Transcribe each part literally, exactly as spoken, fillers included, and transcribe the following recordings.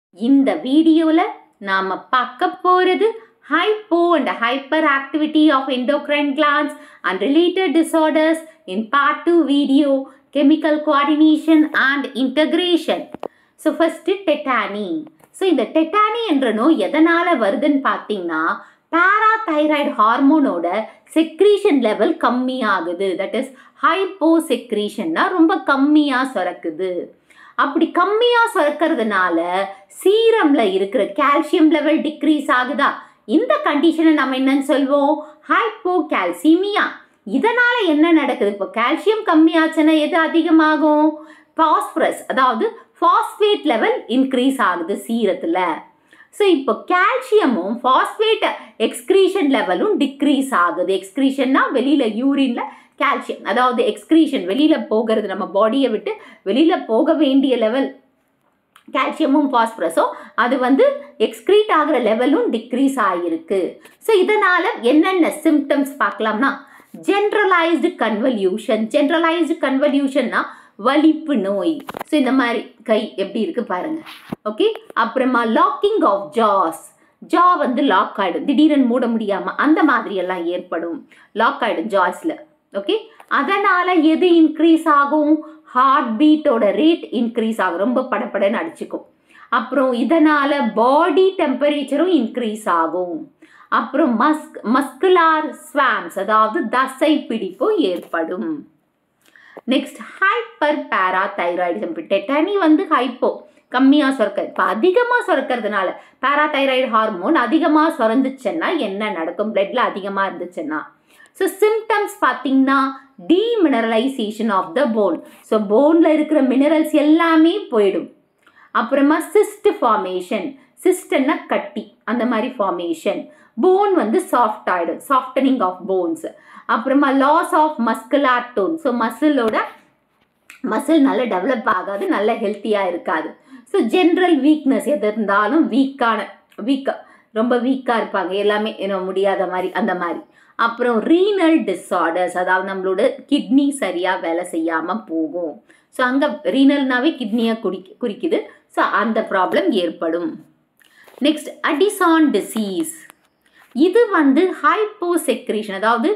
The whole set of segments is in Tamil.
இந்த வீடியோல நாம பார்க்க போறது hypo and hyperactivity of endocrine glands and related disorders in part two video, chemical coordination and integration. So first tetany. So இந்த tetany என்ற நோய் எதனால வருதுன்னு பார்த்தீங்கன்னா parathyroid ஹார்மோனோட செக்ரீஷன் லெவல் கம்மியாகுது. தட் இஸ் ஹைப்போ செக்ரீஷன்னா ரொம்ப கம்மியா சுரக்குது. அப்படி கம்மியா சுரக்கிறதுனால சீரம்ல இருக்கிற கால்சியம் லெவல் டிக்ரீஸ் ஆகுதா? இந்த கண்டிஷனை நம்ம என்னன்னு சொல்வோம்? ஹைப்போகால்சிமியா. இதனால என்ன நடக்குது? இப்போ கால்சியம் கம்மியாச்சுன்னா எது அதிகமாகும்? பாஸ்பரஸ், அதாவது பாஸ்பேட் லெவல் இன்க்ரீஸ் ஆகுது சீரத்துல. ஸோ இப்போ கால்சியமும் பாஸ்பேட் எக்ஸ்கிரீஷன் லெவலும் டிக்ரீஸ் ஆகுது. எக்ஸ்கிரீஷன்னா வெளியில யூரின்ல கால்சியம், அதாவது எக்ஸ்கிரீஷன் வெளியில போகிறது, நம்ம பாடியை விட்டு வெளியில போக வேண்டிய லெவல் கால்சியமும் பாஸ்பரஸும் அது வந்து எக்ஸ்கிரீட் ஆகிற லெவலும் டிக்ரீஸ் ஆகிருக்கு. ஸோ இதனால என்னென்ன சிம்டம்ஸ் பார்க்கலாம்னா ஜென்ரலைஸ்டு கன்வல்யூஷன். ஜென்ரலைஸ்டு கன்வல்யூஷன்னா வலிப்பு நோய். ஸோ இந்த மாதிரி கை எப்படி இருக்கு பாருங்க. ஓகே, அப்புறமா லாக்கிங் ஆஃப் ஜாஸ், ஜா வந்து லாக் ஆகிடும், திடீரென்னு மூட முடியாம அந்த மாதிரி எல்லாம் ஏற்படும், லாக் ஆகிடும் ஜாஸ்ல. ஓகே, அதனால எது இன்க்ரீஸ் ஆகும்? ஹார்ட் பீட்டோட ரேட் இன்க்ரீஸ் ஆகும், ரொம்ப படப்படன்னு அடிச்சுக்கும். அப்புறம் இதனால பாடி டெம்பரேச்சரும் இன்க்ரீஸ் ஆகும். அப்புறம் மஸ்க் மஸ்குலார் ஸ்வாம்ஸ், அதாவது தசை பிடிப்பும் ஏற்படும். Next hyper parathyroidism. டெட்டனி வந்து ஹைப்போ கம்மியாக சுரக்க, இப்போ அதிகமாக சுரக்கிறதுனால பேராதைராய்டு ஹார்மோன் அதிகமாக சுரந்துச்சுன்னா என்ன நடக்கும்? பிளட்ல அதிகமாக இருந்துச்சுன்னா ஸோ சிம்டம்ஸ் பார்த்தீங்கன்னா demineralisation of the bone. So போனில் இருக்கிற மினரல்ஸ் எல்லாமே போயிடும். அப்புறமா சிஸ்ட் ஃபார்மேஷன், சிஸ்ட்னா கட்டி, அந்த மாதிரி ஃபார்மேஷன். போன் வந்து சாஃப்ட் ஆகிடும், சாஃப்டனிங் ஆஃப் போன்ஸ். அப்புறமா loss of muscular tone. So மசிலோட மசில் நல்லா டெவலப் ஆகாது, நல்ல ஹெல்த்தியாக இருக்காது. ஸோ ஜென்ரல் வீக்னஸ், எது இருந்தாலும் வீக்கான வீக்காக ரொம்ப வீக்காக இருப்பாங்க, எல்லாமே என்ன முடியாத மாதிரி அந்த மாதிரி. அப்புறம் ரீனல் டிஸார்டர்ஸ், அதாவது நம்மளோட கிட்னி சரியாக வேலை செய்யாமல் போகும். ஸோ அங்கே ரீனல்னாவே கிட்னியை குறி குறிக்குது ஸோ அந்த ப்ராப்ளம் ஏற்படும். Next Addison disease. இது வந்து ஹைப்போசெக்ரீஷன், அதாவது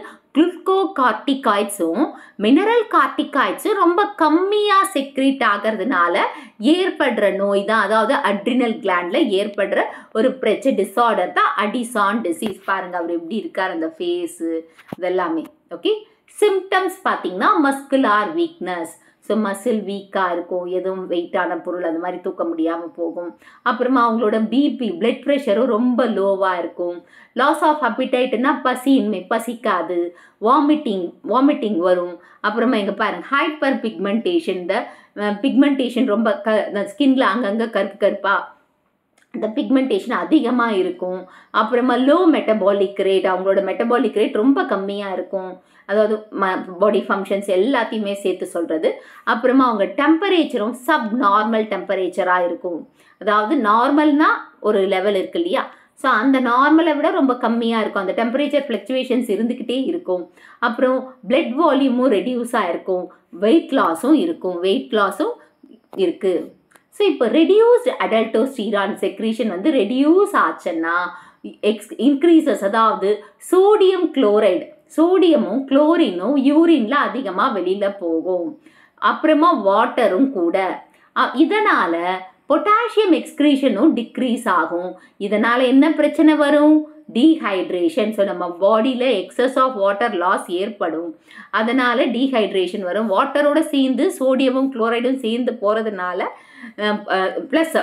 குளுக்கோகார்டிகாய்ட்ஸும் மினரல் கார்டிகாய்ட்ஸும் ரொம்ப கம்மியாக செக்ரீட் ஆகிறதுனால ஏற்படுற நோய் தான், அதாவது அட்ரினல் கிளாண்ட்ல ஏற்படுற ஒரு பிரச்சனை டிஸார்டர் தான் அடிசான் டிசீஸ். பாருங்க அவர் எப்படி இருக்கார், அந்த ஃபேஸு இதெல்லாமே. ஓகே, சிம்டம்ஸ் பார்த்தீங்கன்னா மஸ்குலார் வீக்னஸ். ஸோ மசில் வீக்காக இருக்கும், எதுவும் வெயிட்டான பொருள் அந்த மாதிரி தூக்க முடியாமல் போகும். அப்புறமா அவங்களோட பிபி பிளட் ப்ரெஷரும் ரொம்ப லோவாக இருக்கும். லாஸ் ஆஃப் அப்பிடைட்னா பசியின்மை, பசிக்காது. வாமிட்டிங் வாமிட்டிங் வரும். அப்புறமா இங்கே பாருங்கள் ஹைப்பர் பிக்மெண்டேஷன், இந்த பிக்மெண்டேஷன் ரொம்ப க ஸ்கின்ல அங்கங்கே கருப்பு கருப்பாக இந்த பிக்மெண்டேஷன் அதிகமாக இருக்கும். அப்புறமா லோ மெட்டபாலிக் ரேட், அவங்களோட மெட்டபாலிக் ரேட் ரொம்ப கம்மியாக இருக்கும், அதாவது ம பாடி ஃபங்க்ஷன்ஸ் எல்லாத்தையுமே சேர்த்து சொல்கிறது. அப்புறமா அவங்க டெம்பரேச்சரும் சப் நார்மல் டெம்பரேச்சராக இருக்கும், அதாவது நார்மல்னால் ஒரு லெவல் இருக்கு இல்லையா, ஸோ அந்த நார்மலை விட ரொம்ப கம்மியாக இருக்கும், அந்த டெம்பரேச்சர் ஃப்ளக்சுவேஷன்ஸ் இருந்துக்கிட்டே இருக்கும். அப்புறம் பிளட் வால்யூமும் ரெடியூஸாக இருக்கும், வெயிட் லாஸும் இருக்கும், வெயிட் லாஸும் இருக்குது. ஸோ இப்போ ரெடியூஸ்ட் அடல்டோஸ்டீரான் செக்ரீஷன் வந்து ரெடியூஸ் ஆச்சுன்னா எக்ஸ் இன்க்ரீசஸ், அதாவது சோடியம் குளோரைடு, சோடியமும் குளோரினும் யூரின்ல அதிகமாக வெளியில் போகும். அப்புறமா வாட்டரும் கூட, இதனால் பொட்டாசியம் எக்ஸ்கிரீஷனும் டிக்ரீஸ் ஆகும். இதனால் என்ன பிரச்சனை வரும்? டீஹைட்ரேஷன். ஸோ நம்ம பாடியில் எக்ஸஸ் ஆஃப் வாட்டர் லாஸ் ஏற்படும், அதனால் டீஹைட்ரேஷன் வரும். வாட்டரோட சேர்ந்து சோடியமும் குளோரைடும் சேர்ந்து போகிறதுனால ப்ளஸ்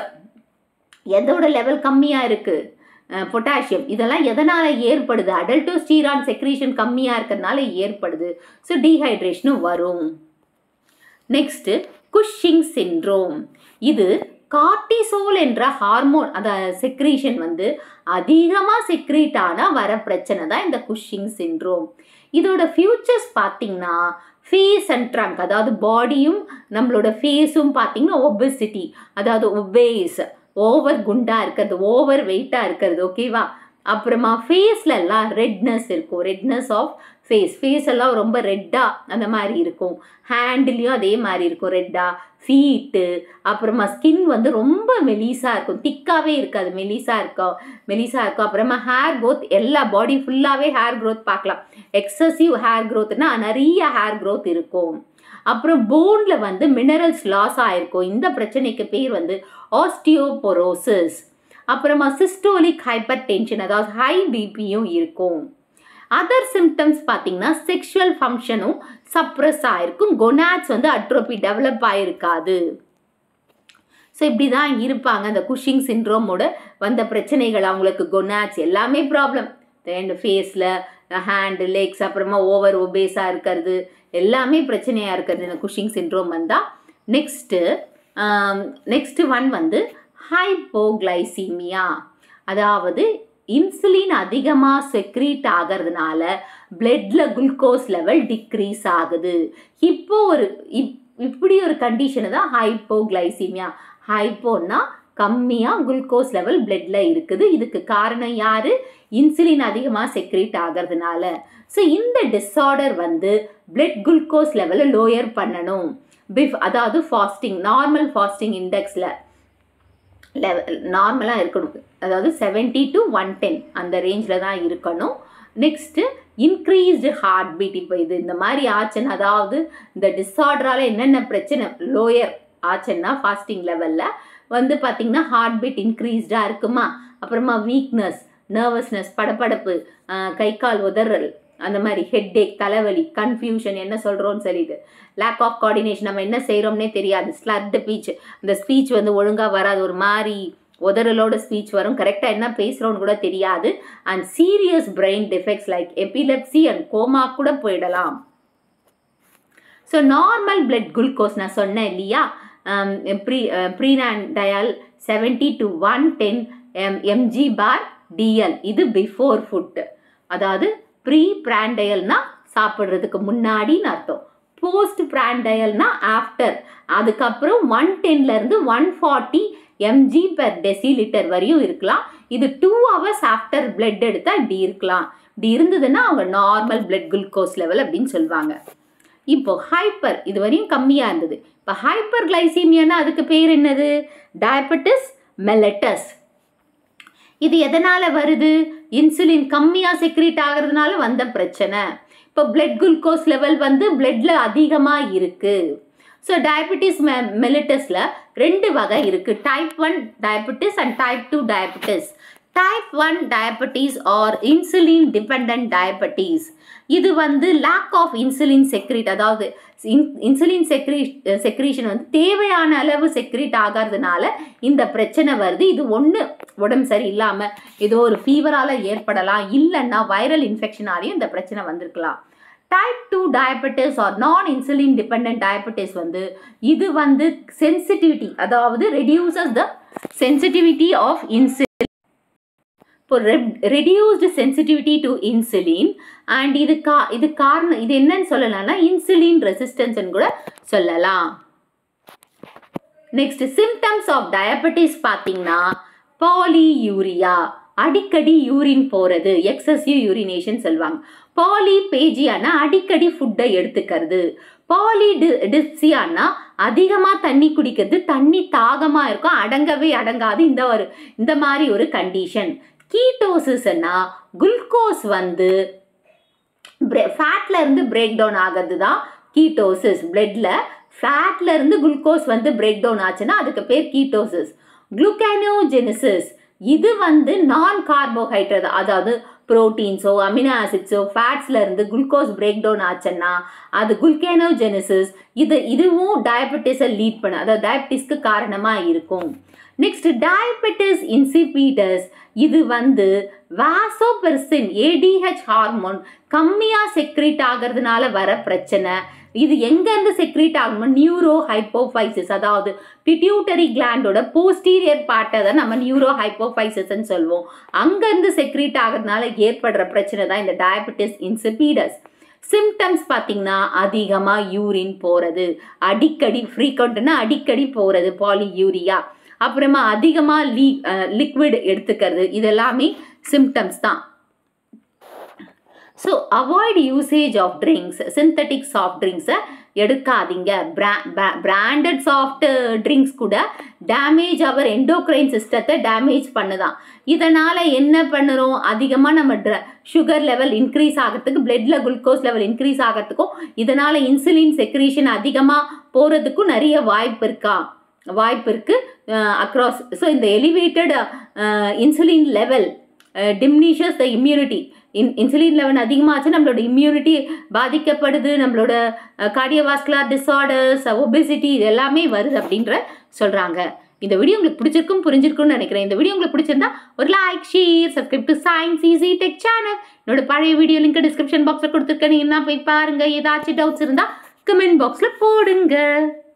எதோட லெவல் கம்மியாக இருக்குது? பொட்டாசியம். இதெல்லாம் எதனால் ஏற்படுது? அடல்டோஸ்டீரான் செக்ரீஷன் கம்மியாக இருக்கிறதுனால ஏற்படுது. ஸோ டீஹைட்ரேஷனும் வரும். Next Cushing syndrome. இது கார்டிசோல் என்ற ஹார்மோன், அந்த செக்ரீஷன் வந்து அதிகமாக செக்ரீட் ஆனால் வர பிரச்சனை தான் இந்த குஷிங் சிண்ட்ரோம். இதோட ஃபியூச்சர்ஸ் பார்த்தீங்கன்னா ஃபேஸ் அண்ட் ட்ரங்க், அதாவது பாடியும் நம்மளோட ஃபேஸும் பார்த்தீங்கன்னா ஒபெசிட்டி, அதாவது ஒபேஸ், ஓவர் குண்டாக இருக்கிறது, ஓவர் வெயிட்டாக இருக்கிறது. ஓகேவா? அப்புறமா ஃபேஸ்லலாம் ரெட்னஸ் இருக்கும், ரெட்னஸ் ஆஃப் ஃபேஸ் ஃபேஸ் எல்லாம் ரொம்ப ரெட்டாக அந்த மாதிரி இருக்கும். ஹேண்ட்லேயும் அதே மாதிரி இருக்கும் ரெட்டாக. ஃபீட்டு அப்புறமா ஸ்கின் வந்து ரொம்ப மெலிசாக இருக்கும், திக்காகவே இருக்காது, மெலிசாக இருக்கும் மெலிசாக இருக்கும் அப்புறமா ஹேர் க்ரோத் எல்லா பாடி ஃபுல்லாகவே ஹேர் க்ரோத் பார்க்கலாம். எக்ஸசிவ் ஹேர் க்ரோத்னா நிறைய ஹேர் க்ரோத் இருக்கும். அப்புறம் போனில் வந்து மினரல்ஸ் லாஸ் ஆகிருக்கும். இந்த பிரச்சனைக்கு பேர் வந்து ஆஸ்டியோபோரோசிஸ். அப்புறமா சிஸ்டோலிக் ஹைப்பர் டென்ஷன், அதாவது ஹை பிபியும் இருக்கும். அதர் சிம்டம்ஸ் பார்த்தீங்கன்னா செக்ஷுவல் ஃபங்க்ஷனும் சப்ரஸ் ஆகிருக்கும். கொனாட்ஸ் வந்து அட்ரோபி டெவலப் ஆகிருக்காது. ஸோ இப்படி தான் இருப்பாங்க. அந்த குஷிங் சிண்ட்ரோமோட வந்த பிரச்சனைகள் அவங்களுக்கு கொனாட்ஸ் எல்லாமே ப்ராப்ளம். அண்ட் ஃபேஸில் ஹேண்டு லெக்ஸ் அப்புறமா ஓவர் ஒபேஸாக இருக்கிறது எல்லாமே பிரச்சனையாக இருக்கிறது இந்த குஷிங் சிண்ட்ரோம் வந்தால். நெக்ஸ்ட்டு நெக்ஸ்ட்டு ஒன் வந்து ஹைப்போகிளைசீமியா, அதாவது இன்சுலின் அதிகமாக செக்ரீட் ஆகிறதுனால பிளட்ல குளுக்கோஸ் லெவல் டிக்ரீஸ் ஆகுது. இப்போ ஒரு இப் இப்படி ஒரு கண்டிஷனு தான் ஹைப்போகிளைசீமியா. ஹைப்போன்னா கம்மியாக குளுக்கோஸ் லெவல் பிளட்ல இருக்குது. இதுக்கு காரணம் யார்? இன்சுலின் அதிகமாக செக்ரீட் ஆகிறதுனால. ஸோ இந்த டிஸார்டர் வந்து பிளட் குளுக்கோஸ் லெவலை லோயர் பண்ணணும். பிஃப் அதாவது ஃபாஸ்டிங் நார்மல் ஃபாஸ்டிங் இண்டெக்ஸில் லெவல் நார்மலாக இருக்கணும். அதாவது செவன்ட்டி டு ஒன் டென் அந்த ரேஞ்சில் தான் இருக்கணும். Next increased heart beat. இப்போ இது இந்த மாதிரி ஆச்சுன்னு, அதாவது இந்த டிஸார்டரால் என்னென்ன பிரச்சனை லோயர் ஆச்சுன்னா ஃபாஸ்டிங் லெவலில் வந்து பார்த்திங்கன்னா ஹார்ட் பீட் இன்க்ரீஸ்டாக இருக்குமா. அப்புறமா வீக்னஸ், நர்வஸ்னஸ், படப்படப்பு, கை கால் உதறல், அந்த மாதிரி ஹெட்டேக், தலைவலி, கன்ஃபியூஷன், என்ன சொல்கிறோன்னு சொல்லிட்டு லேக் ஆஃப் கோஆர்டினேஷன், நம்ம என்ன செய்கிறோம்னே தெரியாது, ஸ்லர்ட் ஸ்பீச், அந்த ஸ்பீச் வந்து ஒழுங்காக வராது, ஒரு மாதிரி உதறலோட ஸ்பீச் வரும், கரெக்டாக என்ன பேசுகிறோன்னு கூட தெரியாது. And serious brain defects like epilepsy and coma கூட போயிடலாம். ஸோ நார்மல் பிளட் குளுக்கோஸ் நான் சொன்னேன் இல்லையா, pre preprandial seventy to one ten M mg per dl, இது பிஃபோர் ஃபுட். அதாவது ப்ரீ பிராண்டயல்னா சாப்பிட்றதுக்கு முன்னாடின்னு அர்த்தம். போஸ்ட் பிராண்டயல்னா ஆஃப்டர். அதுக்கப்புறம் ஒன் டென்லேருந்து one forty mg per decilitre வரையும் இருக்கலாம். இது டூ ஹவர்ஸ் ஆஃப்டர் பிளட் எடுத்தால் இப்படி இருக்கலாம். இப்படி இருந்ததுன்னா அவங்க நார்மல் பிளட் குளுக்கோஸ் லெவல் அப்படின்னு சொல்லுவாங்க. இப்போ ஹைப்பர் இது வரையும் கம்மியாக இருந்தது. இப்போ ஹைப்பர் கிளைசீமியானா அதுக்கு பேர் என்னது? Diabetes mellitus. இது எதனால் வருது? இன்சுலின் கம்மியாக செக்ரீட் ஆகிறதுனால வந்த பிரச்சனை. இப்போ பிளட் குளுக்கோஸ் லெவல் வந்து பிளட்ல அதிகமாக இருக்குது. ஸோ டயபெட்டிஸ் மெ மெலிட்டஸில் ரெண்டு வகை இருக்குது. Type one diabetes and type two diabetes. Type one diabetes or insulin depend diabetes. இது வந்து லேக் ஆஃப் இன்சுலின் செக்ரீட், அதாவது இன்சுலின் செக்ரீ செக்ரீஷன் வந்து தேவையான அளவு செக்ரீட் ஆகிறதுனால இந்த பிரச்சனை வருது. இது ஒன்று உடம்பு சரி இல்லாமல் ஏதோ ஒரு ஃபீவரால் ஏற்படலாம், இல்லைன்னா வைரல் இன்ஃபெக்ஷனாலையும் இந்த பிரச்சனை வந்திருக்கலாம். Type two diabetes or non insulin depend diabetes வந்து இது வந்து சென்சிட்டிவிட்டி, அதாவது reduces the sensitivity of insulin. இப்போ reduced sensitivity to insulin and இது கா இது காரணம் இது என்னன்னு சொல்லலாம்னா இன்சுலின் ரெசிஸ்டன்ஸ்ன்னு கூட சொல்லலாம். நெக்ஸ்ட் சிம்டம்ஸ் ஆஃப் டயபெட்டிஸ் பார்த்தீங்கன்னா பாலியூரியா, அடிக்கடி யூரின் போகிறது, எக்ஸசிவ் யூரினேஷன் சொல்லுவாங்க. பாலிபேஜியானா அடிக்கடி ஃபுட்டை எடுத்துக்கிறது. பாலி டி டிப்சியானா அதிகமாக தண்ணி குடிக்கிறது, தண்ணி தாகமாக இருக்கும், அடங்கவே அடங்காது, இந்த ஒரு இந்த மாதிரி ஒரு கண்டிஷன். கீட்டோசிஸ்னா குளுக்கோஸ் வந்து ஃபேட்ல இருந்து பிரேக் டவுன் ஆகிறது தான் கீட்டோசிஸ். பிளட்ல ஃபேட்ல இருந்து குளுக்கோஸ் வந்து பிரேக் டவுன் ஆச்சுன்னா அதுக்கு பேர் கீட்டோசிஸ். குளுக்கனோஜெனிசிஸ் இது வந்து நான் கார்போஹைட்ரேட், அதாவது புரோட்டீன்ஸோ அமினோ ஆசிட்ஸோ ஃபேட்ஸ்ல இருந்து குளுக்கோஸ் பிரேக் டவுன் ஆச்சுன்னா அது குளுக்கனோஜெனிசிஸ். இது இதுவும் டயபெட்டிஸை லீட் பண்ண, அதாவது டயபெட்டிஸ்க்கு காரணமாக இருக்கும். நெக்ஸ்ட் டயபெட்டிஸ் இன்சிபிடஸ், இது வந்து வாசோபெர்சின் ஏடிஹெச் ஹார்மோன் கம்மியாக செக்ரீட் ஆகிறதுனால வர பிரச்சனை. இது எங்கேருந்து செக்ரீட் ஆகணும்? நியூரோ ஹைப்போஃபைசிஸ், அதாவது பிட்யூட்டரி கிளாண்டோட போஸ்டீரியர் பார்ட்டை தான் நம்ம நியூரோ ஹைப்போஃபைசிஸ்ன்னு சொல்லுவோம். அங்கேருந்து செக்ரீட் ஆகிறதுனால ஏற்படுற பிரச்சனை தான் இந்த டயபெட்டிஸ் இன்சிபிடஸ். சிம்டம்ஸ் பார்த்தீங்கன்னா அதிகமாக யூரின் போகிறது, அடிக்கடி ஃப்ரீக்வெண்ட்னா அடிக்கடி போகிறது பாலியூரியா, அப்புறமா அதிகமாக லீ லிக்விட் எடுத்துக்கிறது, இதெல்லாமே சிம்டம்ஸ் தான். So avoid usage of drinks, synthetic soft ட்ரிங்க்ஸை எடுக்காதீங்க. பிரா பிராண்டட் சாஃப்ட் ட்ரிங்க்ஸ் கூட டேமேஜ் அவர் எண்டோக்ரைன் சிஸ்டத்தை டேமேஜ் பண்ணுதான். இதனால் என்ன பண்ணுறோம், அதிகமாக நம்ம ட்ர சுகர் லெவல் இன்க்ரீஸ் ஆகிறதுக்கு, பிளட்ல குளுக்கோஸ் லெவல் இன்க்ரீஸ் ஆகிறதுக்கும், இதனால் இன்சுலின் செக்ரீஷன் அதிகமாக போகிறதுக்கும் நிறைய வாய்ப்பு இருக்கா வாய்ப்பு இருக்குது அக்ராஸ். ஸோ இந்த elevated insulin level diminishes the immunity. In insulin level அதிகமாச்சு நம்மளோட இம்யூனிட்டி பாதிக்கப்படுது, நம்மளோட கார்டியோவாஸ்குலர் டிஸார்டர்ஸ், ஒபேசிட்டி இது எல்லாமே வருது அப்படின்ற சொல்கிறாங்க. இந்த வீடியோ உங்களுக்கு பிடிச்சிருக்கும் புரிஞ்சிருக்கும்னு நினைக்கிறேன். இந்த வீடியோ உங்களுக்கு பிடிச்சிருந்தா ஒரு like, share, subscribe to Science Easy Tech channel. என்னோட பழைய வீடியோ லிங்க் டிஸ்கிரிப்ஷன் பாக்ஸில் கொடுத்துருக்கேன், நீங்கள் என்ன போய் பாருங்கள். ஏதாச்சும் டவுட்ஸ் இருந்தால் கமெண்ட் பாக்ஸில் போடுங்க.